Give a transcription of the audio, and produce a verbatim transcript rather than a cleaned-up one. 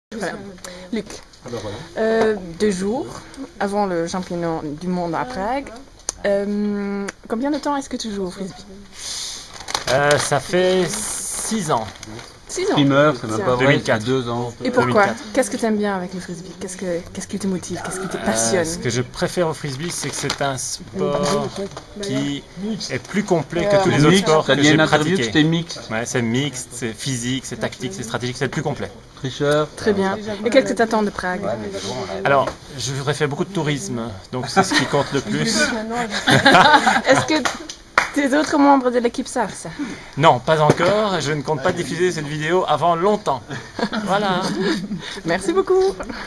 Voilà. Luc, Ah ben voilà. euh, deux jours avant le championnat du monde à Prague, euh, combien de temps est-ce que tu joues au frisbee? Euh, ça fait six ans. six ans. Primeur, c'est même pas vrai, deux mille quatre. il y a deux ans. Et pourquoi? deux mille quatre. Qu'est-ce que tu aimes bien avec le frisbee? Qu'est-ce que qu'est-ce qui te motive? Qu'est-ce qui te Euh, passionne? ce que je préfère au frisbee, c'est que c'est un sport qui est plus complet que tous les autres Mixte, sports t'as que dit j'ai une interview que pratiqués. c'était mixte. Ouais, c'est mixte, c'est physique, c'est tactique, c'est stratégique, c'est le plus complet. Tricheur. Très bien. Et qu'est-ce que tu attends de Prague? Alors, je voudrais faire beaucoup de tourisme, donc c'est ce qui compte le plus. Est-ce que tes autres membres de l'équipe savent ça? Non, pas encore, je ne compte pas diffuser cette vidéo avant longtemps. Voilà. Merci beaucoup.